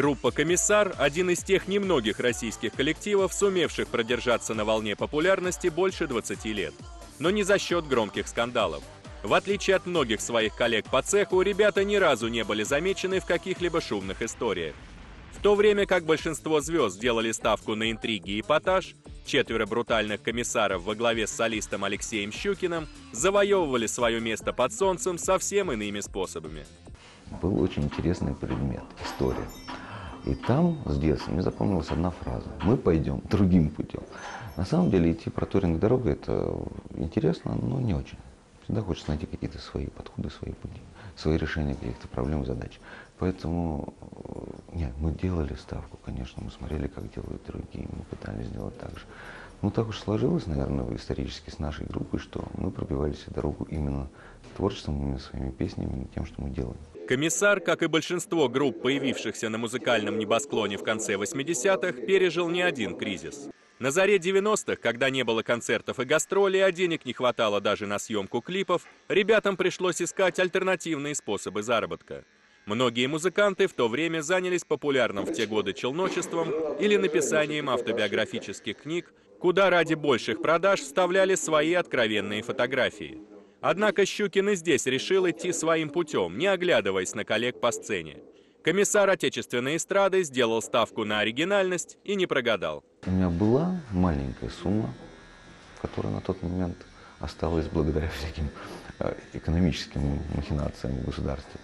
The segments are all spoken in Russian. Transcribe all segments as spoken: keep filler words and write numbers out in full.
Группа «Комиссар» – один из тех немногих российских коллективов, сумевших продержаться на волне популярности больше двадцати лет. Но не за счет громких скандалов. В отличие от многих своих коллег по цеху, ребята ни разу не были замечены в каких-либо шумных историях. В то время как большинство звезд делали ставку на интриги и эпатаж, четверо брутальных комиссаров во главе с солистом Алексеем Щукиным завоевывали свое место под солнцем совсем иными способами. Был очень интересный предмет – история. И там с детства мне запомнилась одна фраза: «Мы пойдем другим путем». На самом деле идти проторенной дорогой – это интересно, но не очень. Всегда хочется найти какие-то свои подходы, свои пути, свои решения каких-то проблем и задач. Поэтому нет, мы делали ставку, конечно, мы смотрели, как делают другие, мы пытались сделать так же. Но так уж сложилось, наверное, исторически с нашей группой, что мы пробивали себе дорогу именно творчеством, именно своими песнями, именно тем, что мы делаем. «Комиссар», как и большинство групп, появившихся на музыкальном небосклоне в конце восьмидесятых, пережил не один кризис. На заре девяностых, когда не было концертов и гастролей, а денег не хватало даже на съемку клипов, ребятам пришлось искать альтернативные способы заработка. Многие музыканты в то время занялись популярным в те годы челночеством или написанием автобиографических книг, куда ради больших продаж вставляли свои откровенные фотографии. Однако Щукин и здесь решил идти своим путем, не оглядываясь на коллег по сцене. Комиссар отечественной эстрады сделал ставку на оригинальность и не прогадал. У меня была маленькая сумма, которая на тот момент осталась благодаря всяким экономическим махинациям в государстве.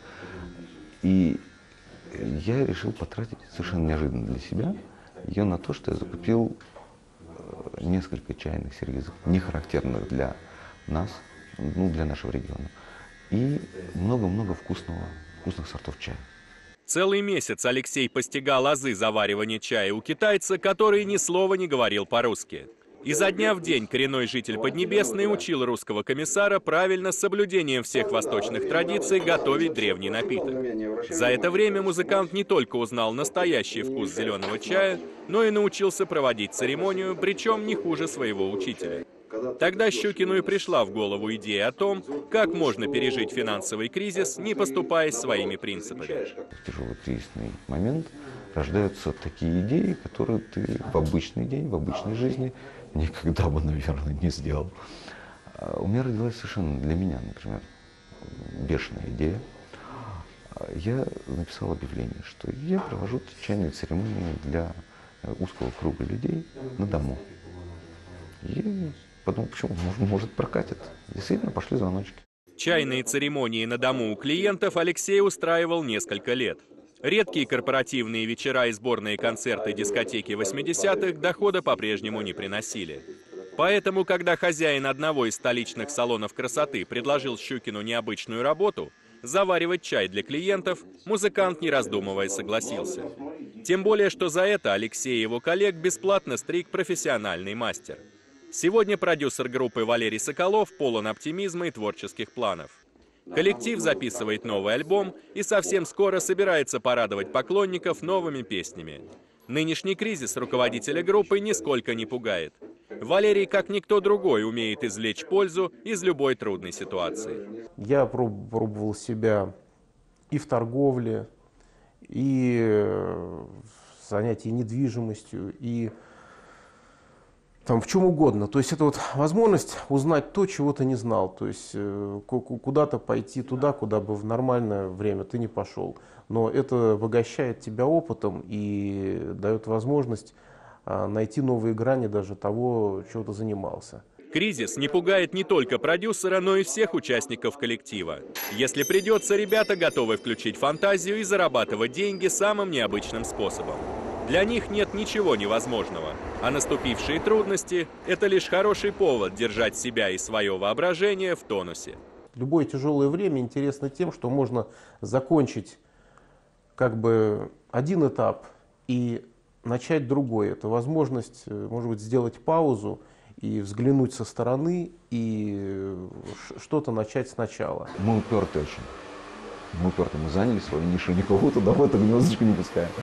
И я решил потратить совершенно неожиданно для себя ее на то, что я закупил несколько чайных сервизов, не характерных для нас, ну, для нашего региона, и много-много вкусного, вкусных сортов чая. Целый месяц Алексей постигал азы заваривания чая у китайца, который ни слова не говорил по-русски. Изо дня в день коренной житель Поднебесной учил русского комиссара правильно с соблюдением всех восточных традиций готовить древний напиток. За это время музыкант не только узнал настоящий вкус зеленого чая, но и научился проводить церемонию, причем не хуже своего учителя. Тогда Щукину и пришла в голову идея о том, как можно пережить финансовый кризис, не поступая своими принципами. В тяжелый кризисный момент рождаются такие идеи, которые ты в обычный день, в обычной жизни никогда бы, наверное, не сделал. У меня родилась совершенно для меня, например, бешеная идея. Я написал объявление, что я провожу чайные церемонии для узкого круга людей на дому. И подумал, почему, может, может прокатит. Действительно, пошли звоночки. Чайные церемонии на дому у клиентов Алексей устраивал несколько лет. Редкие корпоративные вечера и сборные концерты дискотеки восьмидесятых дохода по-прежнему не приносили. Поэтому, когда хозяин одного из столичных салонов красоты предложил Щукину необычную работу – заваривать чай для клиентов, музыкант, не раздумывая, согласился. Тем более, что за это Алексей и его коллег бесплатно стриг профессиональный мастер. Сегодня продюсер группы Валерий Соколов полон оптимизма и творческих планов. Коллектив записывает новый альбом и совсем скоро собирается порадовать поклонников новыми песнями. Нынешний кризис руководителя группы нисколько не пугает. Валерий, как никто другой, умеет извлечь пользу из любой трудной ситуации. Я пробовал себя и в торговле, и в занятии недвижимостью, и там в чем угодно. То есть это вот возможность узнать то, чего ты не знал. То есть куда-то пойти туда, куда бы в нормальное время ты не пошел. Но это обогащает тебя опытом и дает возможность найти новые грани даже того, чего ты занимался. Кризис не пугает не только продюсера, но и всех участников коллектива. Если придется, ребята готовы включить фантазию и зарабатывать деньги самым необычным способом. Для них нет ничего невозможного, а наступившие трудности – это лишь хороший повод держать себя и свое воображение в тонусе. Любое тяжелое время интересно тем, что можно закончить как бы один этап и начать другой. Это возможность, может быть, сделать паузу и взглянуть со стороны и что-то начать сначала. Мы уперты очень. Мы уперты, мы заняли свою нишу, никого туда в эту гнездочку не пускаем.